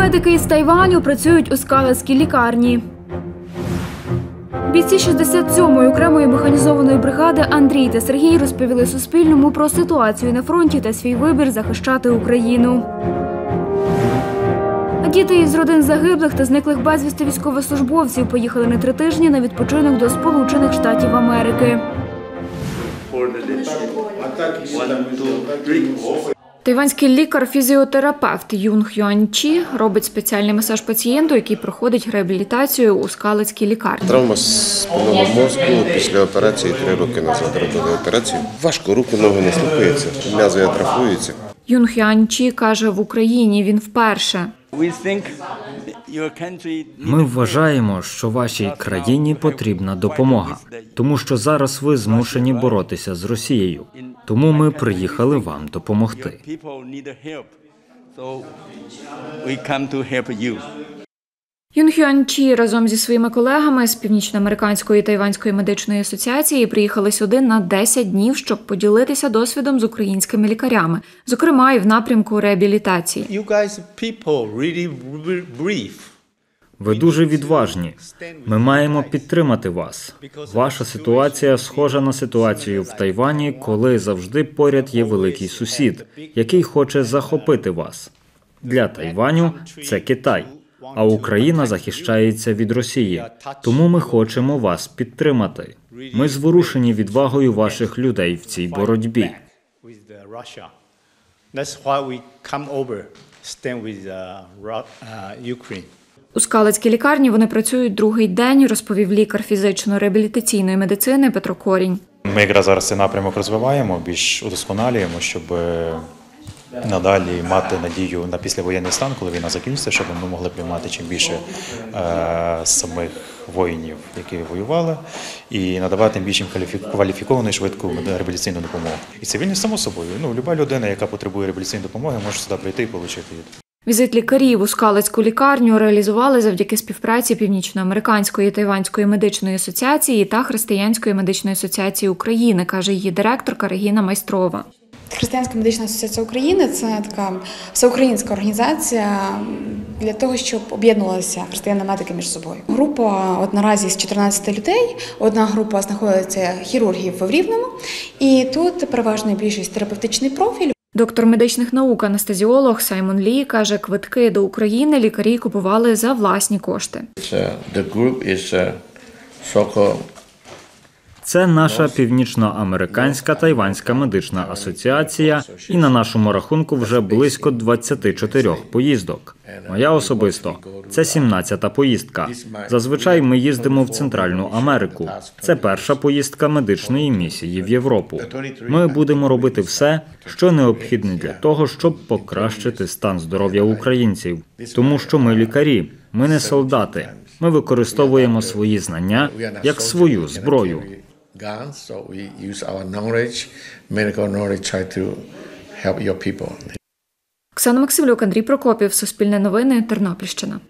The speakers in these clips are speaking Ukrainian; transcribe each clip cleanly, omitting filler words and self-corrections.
Медики із Тайваню працюють у скалацькій лікарні. Бійці 67-ї окремої механізованої бригади Андрій та Сергій розповіли Суспільному про ситуацію на фронті та свій вибір захищати Україну. Діти із родин загиблих та зниклих безвісти військовослужбовців поїхали на 3 тижні на відпочинок до Сполучених Штатів Америки. Тайванський лікар-фізіотерапевт Юнг Юань Чі робить спеціальний масаж пацієнту, який проходить реабілітацію у скалацькій лікарні. Травма спинного мозку, після операції 3 роки назад робили операцію. Важко, руки, ноги не слухаються, м'язи атрофуються. Юнг Юань Чі каже, в Україні він вперше. Ми вважаємо, що вашій країні потрібна допомога, тому що зараз ви змушені боротися з Росією. Тому ми приїхали вам допомогти. Юнг Юань Чі разом зі своїми колегами з Північноамериканської і Тайванської медичної асоціації приїхали сюди на 10 днів, щоб поділитися досвідом з українськими лікарями, зокрема і в напрямку реабілітації. Ви дуже відважні. Ми маємо підтримати вас. Ваша ситуація схожа на ситуацію в Тайвані, коли завжди поряд є великий сусід, який хоче захопити вас. Для Тайваню це Китай, а Україна захищається від Росії. Тому ми хочемо вас підтримати. Ми зворушені відвагою ваших людей в цій боротьбі. У скалацькій лікарні вони працюють другий день, розповів лікар фізично-реабілітаційної медицини Петро Корінь. Ми якраз зараз цей напрямок розвиваємо, більш удосконалюємо, щоб надалі мати надію на післявоєнний стан, коли війна закінчиться, щоб ми могли приймати чим більше самих воїнів, які воювали, і надавати їм більш кваліфіковану і швидку реабілітаційну допомогу. І цивільні, само собою, люба людина, яка потребує реабілітаційної допомоги, може сюди прийти і отримати її. Візит лікарів у скалацьку лікарню реалізували завдяки співпраці Північноамериканської і Тайванської медичної асоціації та Християнської медичної асоціації України, каже її директорка Регіна Майстрова. Християнська медична асоціація України – це така всеукраїнська організація для того, щоб об'єднувалися християни-медики між собою. Група наразі з 14 людей, одна група знаходиться хірургів в Рівному, і тут переважно більшість терапевтичний профіль. Доктор медичних наук, анестезіолог Саймон Лі каже, квитки до України лікарі купували за власні кошти. Це наша Північноамериканська Тайванська медична асоціація, і на нашому рахунку вже близько 24 поїздок. Моя особисто – це 17-та поїздка. Зазвичай ми їздимо в Центральну Америку. Це перша поїздка медичної місії в Європу. Ми будемо робити все, що необхідне для того, щоб покращити стан здоров'я українців. Тому що ми лікарі, ми не солдати. Ми використовуємо свої знання як свою зброю. Оксана Максимлюк, Андрій Прокопів, Суспільне новини, Тернопільщина.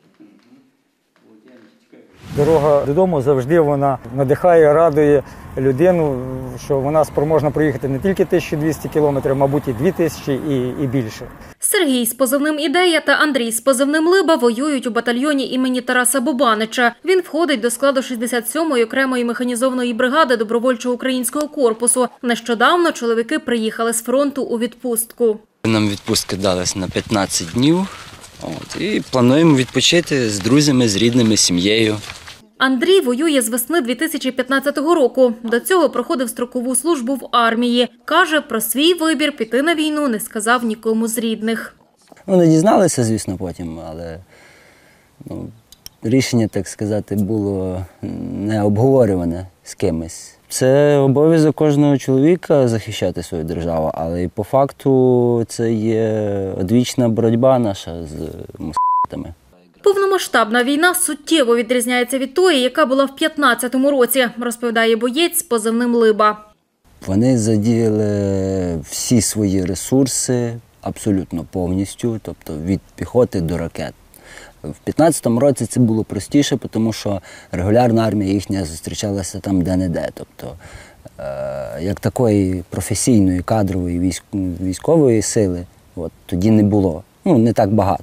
Дорога додому завжди вона надихає, радує людину, що вона спроможна проїхати не тільки 1200 кілометрів, мабуть, і 2000 і більше. Сергій з позивним «Ідея» та Андрій з позивним «Либа» воюють у батальйоні імені Тараса Бубанича. Він входить до складу 67-ї окремої механізованої бригади добровольчого українського корпусу. Нещодавно чоловіки приїхали з фронту у відпустку. Нам відпустки далися на 15 днів і плануємо відпочити з друзями, з рідними, з сім'єю. Андрій воює з весни 2015 року. До цього проходив строкову службу в армії. Каже, про свій вибір піти на війну не сказав нікому з рідних. Вони дізналися, звісно, потім, але рішення, так сказати, було не обговорюване з кимось. Це обов'язок кожного чоловіка захищати свою державу, але і по факту це є одвічна боротьба наша з м***тами. Повномасштабна війна суттєво відрізняється від тої, яка була в 2015 році, розповідає боєць з позивним «Либа». Вони задіяли всі свої ресурси абсолютно повністю, тобто від піхоти до ракет. В 2015 році це було простіше, тому що регулярна армія їхня зустрічалася там де-не-де. Тобто, як такої професійної, кадрової, військової сили тоді не було. Не так багато.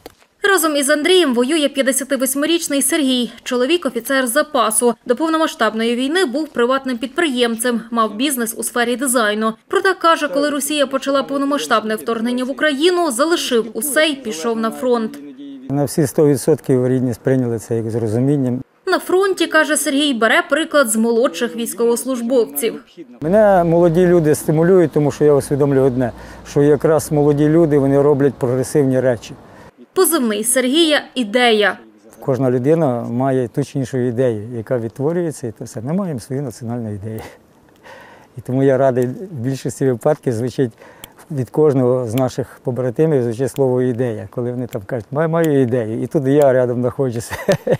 Разом із Андрієм воює 58-річний Сергій. Чоловік – офіцер запасу. До повномасштабної війни був приватним підприємцем, мав бізнес у сфері дизайну. Проте, каже, коли Росія почала повномасштабне вторгнення в Україну, залишив усе й пішов на фронт. На всі 100% рідні сприйняли це як з розумінням. На фронті, каже Сергій, бере приклад з молодших військовослужбовців. Мене молоді люди стимулюють, тому що я усвідомлюю одне, що якраз молоді люди, вони роблять прогресивні речі. Позивний Сергія – ідея. Кожна людина має ту чи іншу ідею, яка відтворюється, і то все. Ми маємо свою національну ідею. І тому я радий, в більшості випадків звучить від кожного з наших побратимів звучить слово «ідея», коли вони там кажуть, маю ідею, і тут я рядом знаходжуся.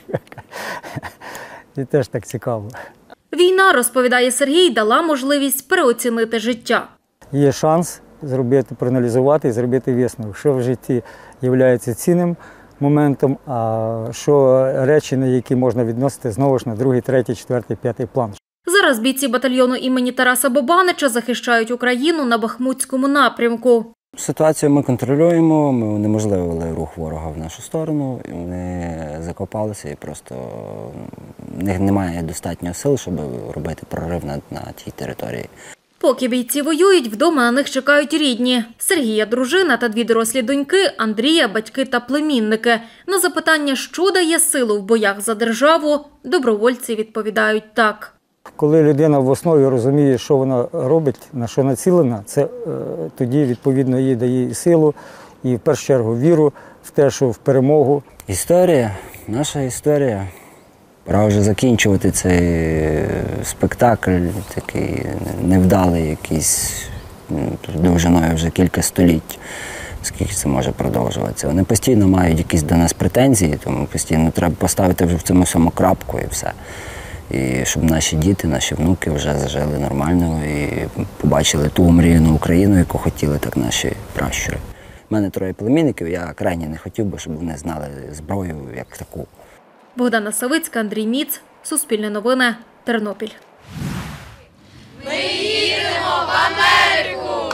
І теж так цікаво. Війна, розповідає Сергій, дала можливість переоцінити життя. Є шанс зробити, проаналізувати і зробити висновок, що в житті є цінним моментом, а що речі, на які можна відносити знову ж на другий, третій, четвертий, п'ятий план. Зараз бійці батальйону імені Тараса Бобанича захищають Україну на Бахмутському напрямку. Ситуацію ми контролюємо, ми унеможливили рух ворога в нашу сторону, вони закопалися і просто в них немає достатньо сил, щоб робити прорив на тій території. Поки бійці воюють, вдома на них чекають рідні. Сергія – дружина та 2 дорослі доньки, Андрія – батьки та племінники. На запитання, що дає силу в боях за державу, добровольці відповідають так. Коли людина в основі розуміє, що вона робить, на що націлена, це тоді, відповідно, їй дає силу і, в першу чергу, віру в те, що в перемогу. Історія, наша історія. Пора вже закінчувати цей спектакль, такий невдалий якийсь, довжиною вже кілька століть, скільки це може продовжуватися. Вони постійно мають якісь до нас претензії, тому постійно треба поставити вже в цьому всьому крапку і все. І щоб наші діти, наші внуки вже зажили нормально і побачили ту омріяну Україну, яку хотіли так наші пращури. У мене 3 племінників, я крайні не хотів би, щоб вони знали зброю як таку. Богдана Савицька, Андрій Міц, Суспільне новини, Тернопіль. Ми їдемо в Америку!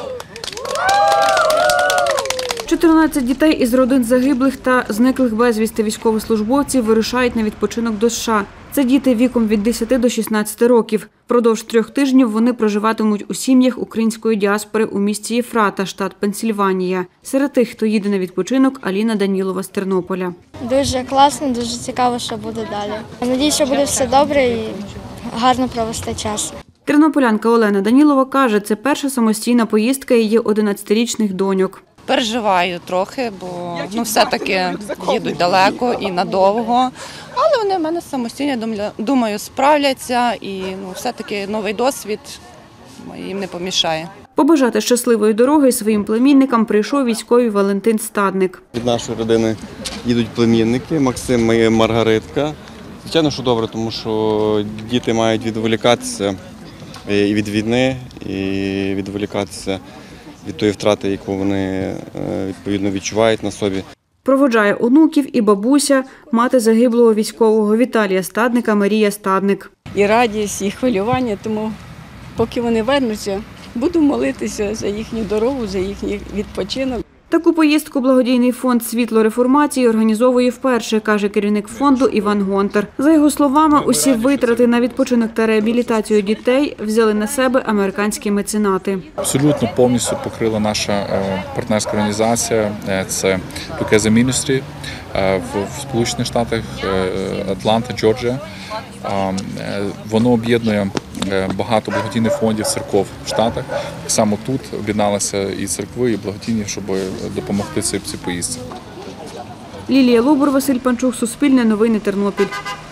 14 дітей із родин загиблих та зниклих безвісти військовослужбовців вирушають на відпочинок до США. Це діти віком від 10 до 16 років. Впродовж 3 тижнів вони проживатимуть у сім'ях української діаспори у місті Єфрата, штат Пенсільванія. Серед тих, хто їде на відпочинок, Аліна Данілова з Тернополя. Дуже класно, дуже цікаво, що буде далі. Надіюсь, що буде все добре і гарно провести час. Тернополянка Олена Данілова каже, це перша самостійна поїздка її 11-річних доньок. Переживаю трохи, бо все-таки їдуть далеко і надовго. Але вони в мене самостійно, думаю, справляться і все-таки новий досвід їм не помішає. Побажати щасливої дороги своїм племінникам прийшов військовий Валентин Стадник. Від нашої родини їдуть племінники Максим і Маргаритка. Звичайно, що добре, тому що діти мають відволікатися і від війни, і відволікатися від тої втрати, яку вони відповідно відчувають на собі. Проводжає онуків і бабуся, мати загиблого військового Віталія Стадника Марія Стадник. І радість, і хвилювання, тому поки вони вернуться, буду молитися за їхню дорогу, за їхній відпочинок. Таку поїздку благодійний фонд «Світло реформації» організовує вперше, каже керівник фонду Іван Гонтар. За його словами, усі витрати на відпочинок та реабілітацію дітей взяли на себе американські меценати. Абсолютно повністю покрила наша партнерська організація, це Together Ministry в Сполучених Штатах, Атланта, Джорджія. Воно об'єднує багато благодійних фондів, церков в Штатах. Так само тут об'єдналися і церкви, і благодійні, щоб допомогти цій поїздці. Лілія Лубур, Василь Панчук, Суспільне новини, Тернопіль.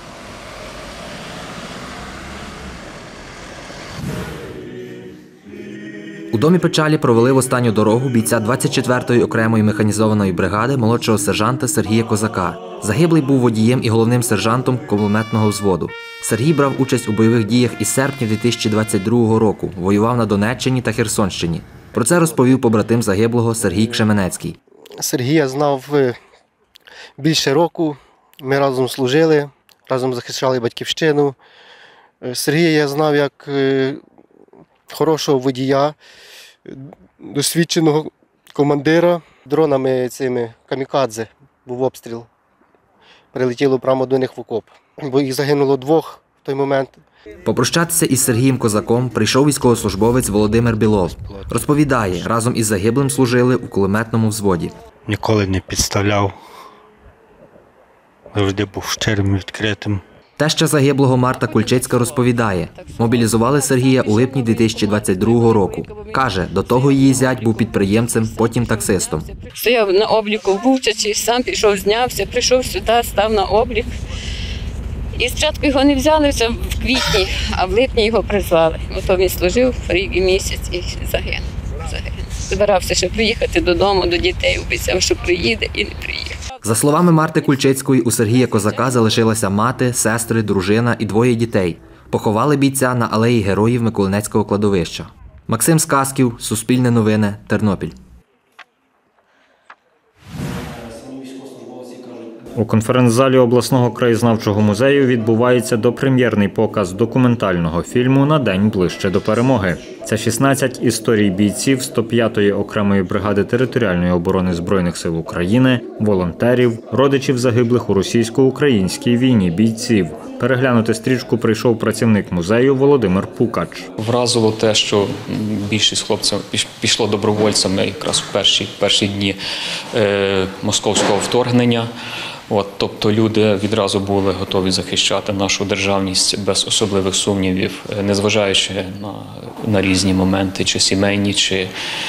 У домі печалі провели в останню дорогу бійця 24-ї окремої механізованої бригади молодшого сержанта Сергія Козака. Загиблий був водієм і головним сержантом кулеметного взводу. Сергій брав участь у бойових діях із серпня 2022 року, воював на Донеччині та Херсонщині. Про це розповів побратим загиблого Сергій Кшеменецький. Сергія знав більше року, ми разом служили, разом захищали батьківщину. Сергія я знав як хорошого водія, досвідченого командира. Дронами цими камікадзе був обстріл. Прилетіло прямо до них в окоп. Бо їх загинуло 2 в той момент. Попрощатися із Сергієм Козаком прийшов військовослужбовець Володимир Білов. Розповідає, разом із загиблим служили у кулеметному взводі. Ніколи не підставляв, завжди був щирим і відкритим. Теща загиблого Марта Кульчицька розповідає, мобілізували Сергія у липні 2022 року. Каже, до того її зять був підприємцем, потім таксистом. Стояв на обліку в Бучачі, сам пішов, знявся, прийшов сюди, став на облік. І спочатку його не взяли вже в квітні, а в липні його призвали. Ото він служив рік і місяць і загинув. Збирався ще приїхати додому, до дітей, обіцяв, що приїде і не приїхав. За словами Марти Кульчицької, у Сергія Козака залишилася мати, сестри, дружина і 2 дітей. Поховали бійця на алеї Героїв Миколинецького кладовища. Максим Сказків, Суспільне новини, Тернопіль. У конференц-залі обласного краєзнавчого музею відбувається допрем'єрний показ документального фільму «На день ближче до перемоги». Це 16 історій бійців 105-ї окремої бригади територіальної оборони Збройних сил України, волонтерів, родичів загиблих у російсько-українській війні бійців. Переглянути стрічку прийшов працівник музею Володимир Пукач. Вразило те, що більшість хлопців пішло добровольцями якраз в перші дні московського вторгнення. Тобто люди відразу були готові захищати нашу державність без особливих сумнівів, незважаючи на різні моменти, чи сімейні, чи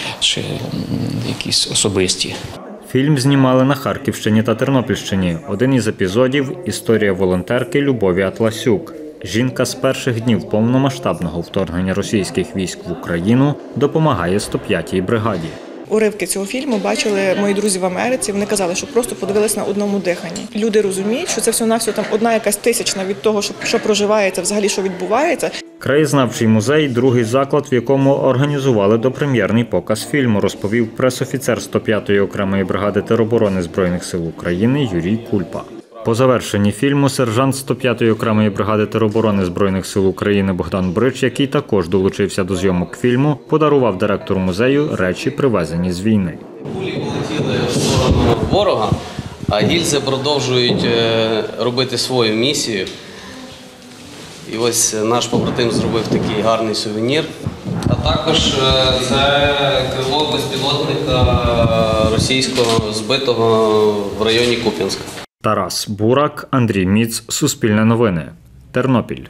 якісь особисті. Фільм знімали на Харківщині та Тернопільщині. Один із епізодів – історія волонтерки Любові Атласюк. Жінка з перших днів повномасштабного вторгнення російських військ в Україну допомагає 105-й бригаді. Уривки цього фільму бачили мої друзі в Америці, вони казали, що просто подивилися на одному диханні. Люди розуміють, що це всього-навсього там одна якась тисячна від того, що проживається, взагалі, що відбувається. Краєзнавчий музей – другий заклад, в якому організували допрем'єрний показ фільму, розповів пресофіцер 105-ї окремої бригади тероборони Збройних сил України Юрій Кульпа. По завершенні фільму сержант 105-ї окремої бригади тероборони Збройних сил України Богдан Брич, який також долучився до зйомок фільму, подарував директору музею речі, привезені з війни. Кулі полетіли в сторону ворога, а гільзи продовжують робити свою місію. І ось наш побратим зробив такий гарний сувенір. А також це крило безпілотника російського збитого в районі Куп'янська. Тарас Бурак, Андрій Міц, Суспільне новини, Тернопіль.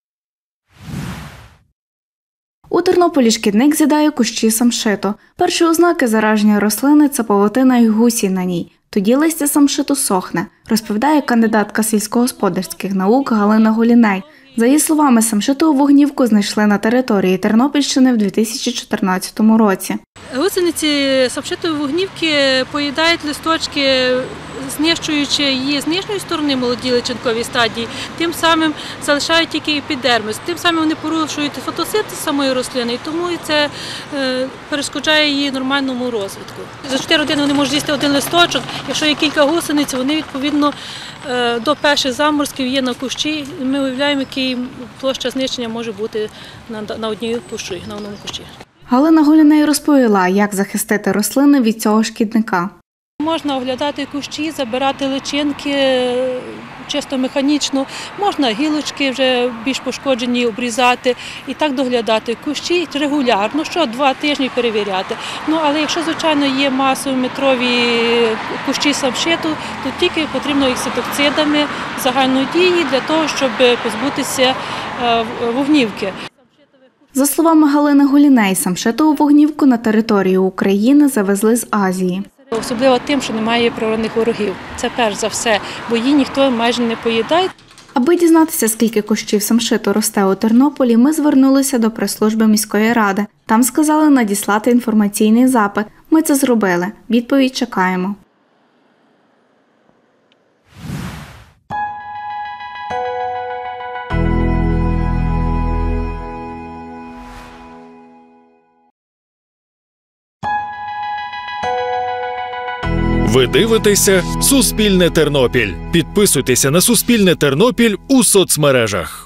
У Тернополі шкідник з'їдає кущі самшиту. Перші ознаки зараження рослини – це павутина й гусі на ній. Тоді листя самшиту сохне, розповідає кандидатка сільськогосподарських наук Галина Голіней. За її словами, самшитову вогнівку знайшли на території Тернопільщини в 2014 році. Гусениці самшитової вогнівки поїдають листочки, знищуючи її з нижньої сторони молоді личинковій стадії, тим самим залишають тільки епідермис, тим самим вони порушують фотосинтез самої рослини, і тому це перешкоджає її нормальному розвитку. За 4 години вони можуть з'їсти один листочок, якщо є кілька гусениць, вони відповідно до перших заморозків є на кущі, і ми уявляємо, який площа знищення може бути на одній кущі, на одному кущі. Галина Голіней розповіла, як захистити рослини від цього шкідника. Можна оглядати кущі, забирати личинки чисто механічно, можна гілочки вже більш пошкоджені обрізати і так доглядати кущі регулярно, що 2 тижні перевіряти. Але якщо, звичайно, є масово-метрові кущі самшиту, то тільки потрібно інсектицидами загальної дії для того, щоб позбутися вогнівки. За словами Галини Голіней, самшитову вогнівку на територію України завезли з Азії. Особливо тим, що немає природних ворогів. Це перш за все, бо її ніхто майже не поїдає. Аби дізнатися, скільки кущів самшиту росте у Тернополі, ми звернулися до прес-служби міської ради. Там сказали надіслати інформаційний запит. Ми це зробили. Відповідь чекаємо. Ви дивитеся «Суспільне Тернопіль». Підписуйтеся на «Суспільне Тернопіль» у соцмережах.